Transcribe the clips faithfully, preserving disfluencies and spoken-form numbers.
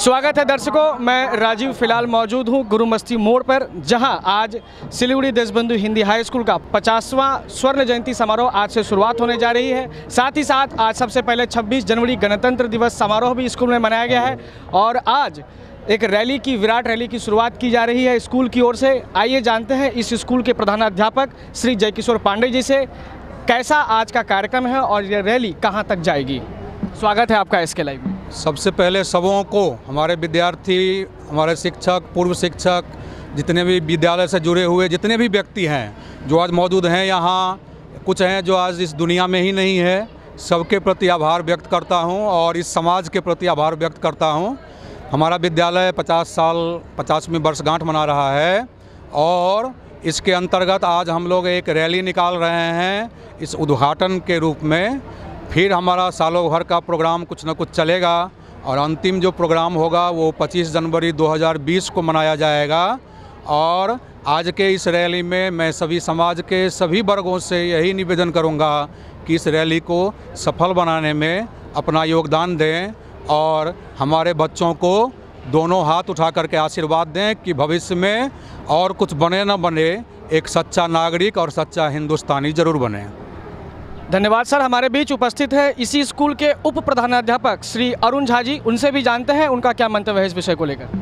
स्वागत है दर्शकों, मैं राजीव फिलहाल मौजूद हूं गुरु मस्ती मोड़ पर, जहां आज सिलीगुड़ी देशबंधु हिंदी हाई स्कूल का पचासवां स्वर्ण जयंती समारोह आज से शुरुआत होने जा रही है। साथ ही साथ आज सबसे पहले छब्बीस जनवरी गणतंत्र दिवस समारोह भी स्कूल में मनाया गया है और आज एक रैली की विराट रैली की शुरुआत की जा रही है स्कूल की ओर से। आइए जानते हैं इस स्कूल के प्रधानाध्यापक श्री जयकिशोर पांडे जी से कैसा आज का कार्यक्रम है और ये रैली कहाँ तक जाएगी। स्वागत है आपका एस के लाइव में। सबसे पहले सबों को, हमारे विद्यार्थी, हमारे शिक्षक, पूर्व शिक्षक, जितने भी विद्यालय से जुड़े हुए जितने भी व्यक्ति हैं जो आज मौजूद हैं यहाँ, कुछ हैं जो आज इस दुनिया में ही नहीं है, सबके प्रति आभार व्यक्त करता हूँ और इस समाज के प्रति आभार व्यक्त करता हूँ। हमारा विद्यालय पचास साल पचासवीं वर्षगांठ मना रहा है और इसके अंतर्गत आज हम लोग एक रैली निकाल रहे हैं इस उद्घाटन के रूप में। फिर हमारा सालों भर का प्रोग्राम कुछ न कुछ चलेगा और अंतिम जो प्रोग्राम होगा वो पच्चीस जनवरी दो हज़ार बीस को मनाया जाएगा। और आज के इस रैली में मैं सभी समाज के सभी वर्गों से यही निवेदन करूंगा कि इस रैली को सफल बनाने में अपना योगदान दें और हमारे बच्चों को दोनों हाथ उठा करके आशीर्वाद दें कि भविष्य में और कुछ बने न बने, एक सच्चा नागरिक और सच्चा हिंदुस्तानी जरूर बने। धन्यवाद सर। हमारे बीच उपस्थित है इसी स्कूल के उप प्रधानाध्यापक श्री अरुण झा जी, उनसे भी जानते हैं उनका क्या मंतव्य है इस विषय को लेकर।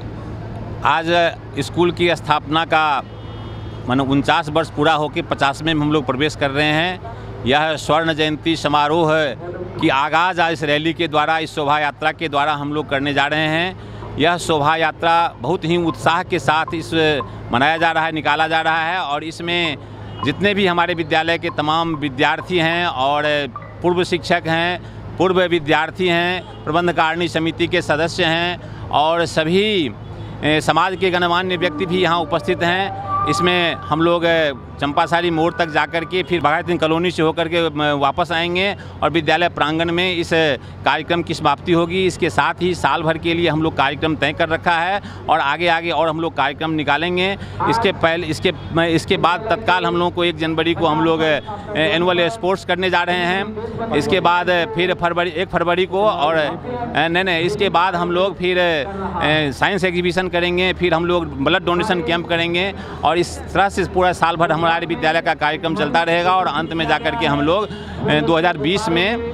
आज स्कूल की स्थापना का मानो उनचास वर्ष पूरा होकर पचासवें में हम लोग प्रवेश कर रहे हैं। यह स्वर्ण जयंती समारोह की आगाज़ आज इस रैली के द्वारा, इस शोभा यात्रा के द्वारा हम लोग करने जा रहे हैं। यह शोभा यात्रा बहुत ही उत्साह के साथ इस मनाया जा रहा है, निकाला जा रहा है और इसमें जितने भी हमारे विद्यालय के तमाम विद्यार्थी हैं और पूर्व शिक्षक हैं, पूर्व विद्यार्थी हैं, प्रबंधकारिणी समिति के सदस्य हैं और सभी समाज के गणमान्य व्यक्ति भी यहाँ उपस्थित हैं। इसमें हम लोग चंपासारी मोड़ तक जाकर के फिर भगत सिंह कॉलोनी से होकर के वापस आएंगे और विद्यालय प्रांगण में इस कार्यक्रम की समाप्ति होगी। इसके साथ ही साल भर के लिए हम लोग कार्यक्रम तय कर रखा है और आगे आगे और हम लोग कार्यक्रम निकालेंगे। इसके पहले इसके इसके बाद तत्काल हम लोगों को एक जनवरी को हम लोग एनुअल स्पोर्ट्स करने जा रहे हैं। इसके बाद फिर फरवरी एक फरवरी को और नहीं नहीं इसके बाद हम लोग फिर साइंस एग्जीबिशन करेंगे, फिर हम लोग ब्लड डोनेशन कैंप करेंगे और इस तरह से पूरा साल भर हमारे विद्यालय का कार्यक्रम चलता रहेगा और अंत में जाकर के हम लोग दो हज़ार बीस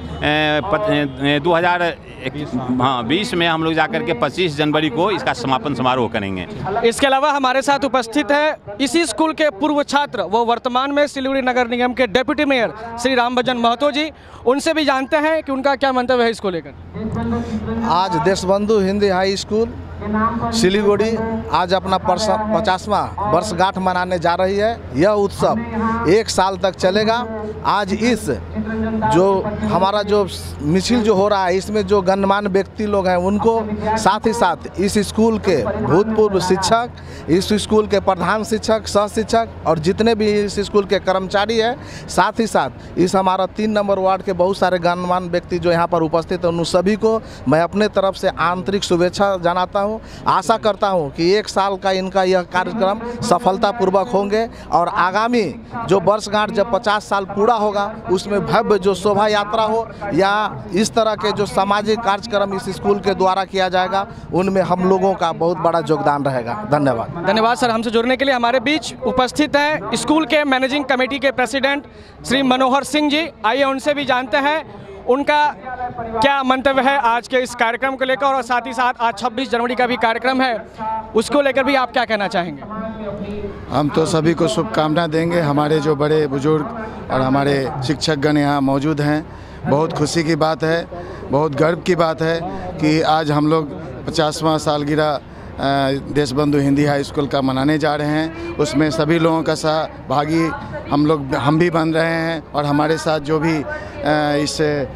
में दो हज़ार हाँ बीस में हम लोग जाकर के पच्चीस जनवरी को इसका समापन समारोह करेंगे। इसके अलावा हमारे साथ उपस्थित है इसी स्कूल के पूर्व छात्र, वो वर्तमान में सिलीगुड़ी नगर निगम के डेप्यूटी मेयर श्री रामभजन महतो जी, उनसे भी जानते हैं कि उनका क्या मंतव्य है इसको लेकर। आज देशबंधु हिंदी हाई स्कूल सिलीगुड़ी आज अपना पचासवां वर्षगांठ मनाने जा रही है। यह उत्सव एक साल तक चलेगा। आज इस जो हमारा जो मिছিল जो हो रहा है, इसमें जो गणमान्य व्यक्ति लोग हैं उनको, साथ ही साथ इस स्कूल के भूतपूर्व शिक्षक, इस स्कूल के प्रधान शिक्षक, सह शिक्षक और जितने भी इस स्कूल के कर्मचारी हैं, साथ ही साथ इस हमारा तीन नंबर वार्ड के बहुत सारे गणमान्य व्यक्ति जो यहाँ पर उपस्थित हैं, उन सभी को मैं अपने तरफ से आंतरिक शुभेच्छा जनाता हूँ। आशा करता हूं कि एक साल का इनका यह कार्यक्रम सफलतापूर्वक होंगे और आगामी जो वर्षगांठ जब पचास साल पूरा होगा उसमें भव्य जो शोभा यात्रा हो या इस तरह के जो सामाजिक कार्यक्रम इस स्कूल के द्वारा किया जाएगा, उनमें हम लोगों का बहुत बड़ा योगदान रहेगा। धन्यवाद। धन्यवाद सर हमसे जुड़ने के लिए। हमारे बीच उपस्थित हैं स्कूल के मैनेजिंग कमेटी के प्रेसिडेंट श्री मनोहर सिंह जी, आइए उनसे भी जानते हैं उनका क्या मंतव्य है आज के इस कार्यक्रम को लेकर और साथ ही साथ आज छब्बीस जनवरी का भी कार्यक्रम है, उसको लेकर भी आप क्या कहना चाहेंगे। हम तो सभी को शुभकामनाएं देंगे। हमारे जो बड़े बुजुर्ग और हमारे शिक्षकगण यहाँ मौजूद हैं, बहुत खुशी की बात है, बहुत गर्व की बात है कि आज हम लोग पचासवां सालगिरह देशबंधु हिंदी हाई स्कूल का मनाने जा रहे हैं। उसमें सभी लोगों का सहभागी हम लोग हम भी बन रहे हैं और हमारे साथ जो भी इस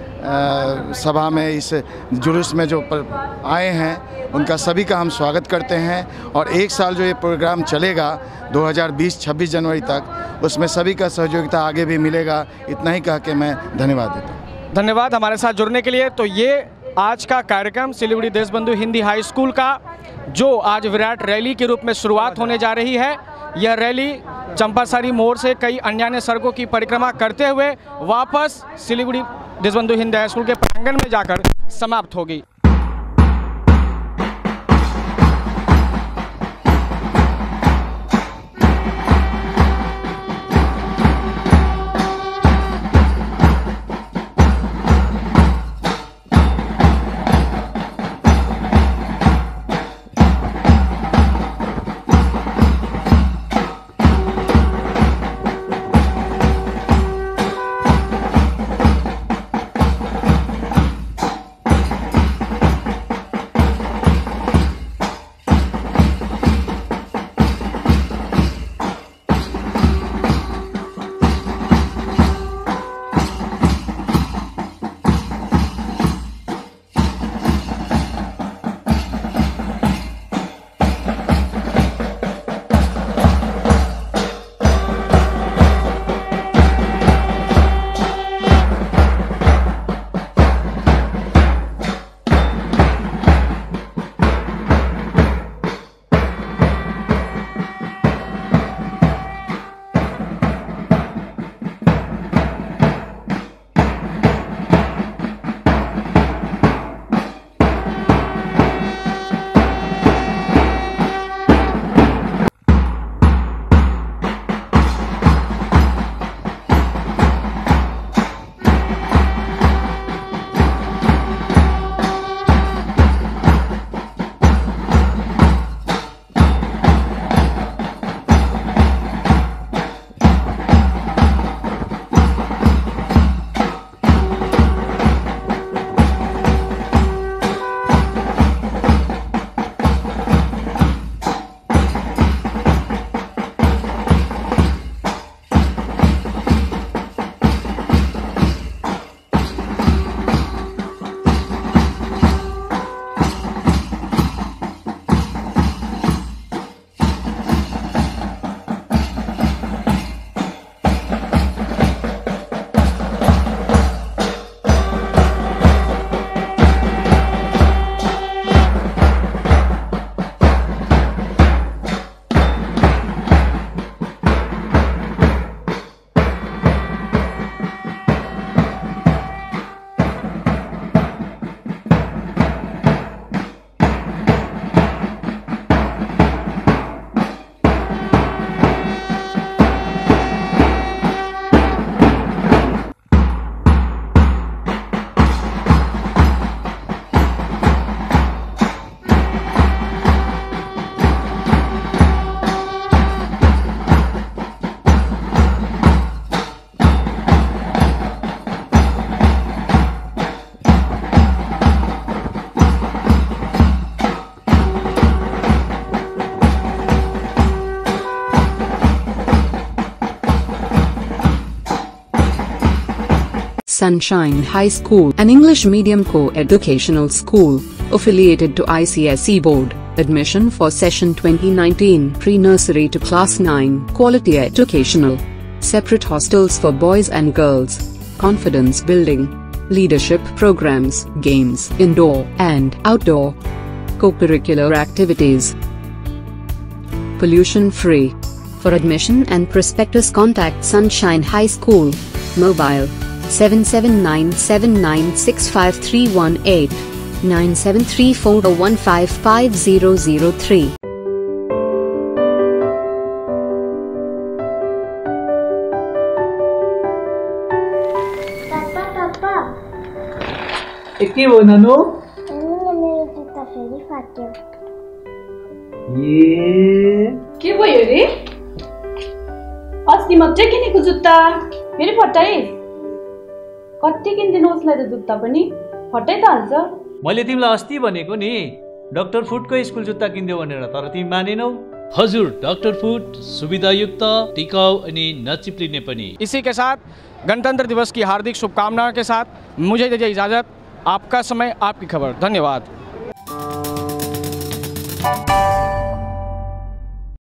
सभा में, इस जुलूस में जो आए हैं, उनका सभी का हम स्वागत करते हैं। और एक साल जो ये प्रोग्राम चलेगा दो हज़ार बीस छब्बीस जनवरी तक, उसमें सभी का सहयोगिता आगे भी मिलेगा। इतना ही कह के मैं धन्यवाद देता हूँ। धन्यवाद हमारे साथ जुड़ने के लिए। तो ये आज का कार्यक्रम सिलीगुड़ी देशबंधु हिंदी हाई स्कूल का, जो आज विराट रैली के रूप में शुरुआत होने जा रही है। यह रैली चंपासारी मोड़ से कई अन्य सड़कों की परिक्रमा करते हुए वापस सिलीगुड़ी देशबंधु हिंदी हाई स्कूल के प्रांगण में जाकर समाप्त होगी। Sunshine High School, an English medium co-educational school, affiliated to I C S E Board. Admission for session twenty nineteen, pre-nursery to class nine, quality educational. Separate hostels for boys and girls. Confidence building. Leadership programs, games, indoor and outdoor. Co-curricular activities. Pollution free. For admission and prospectus contact Sunshine High School. Mobile seven seven nine seven nine six five three one eight, nine seven three four one five five zero zero three. के हो नानु मेरो जुत्ता फेरि फाट्यो। ए के भयो रे? अस्ति मात्रै किनेको जुत्ता फेरि फटाइ? कति किन्दिनु उसलाई त जुत्ता पनि फटाइ त हाल्छ। मैले तिमीलाई अस्ति भनेको नि डाक्टर फुटको स्कुल जुत्ता किन्दियो भनेर, तर तिमी मानेनौ। हजुर, डाक्टर फुट सुविधायुक्त, टिकाऊ अनि नचिप्लिने पनि। इसी के साथ गणतंत्र दिवस की हार्दिक शुभकामनाओं के साथ मुझे दीजिए इजाजत। आपका समय, आपकी खबर। धन्यवाद।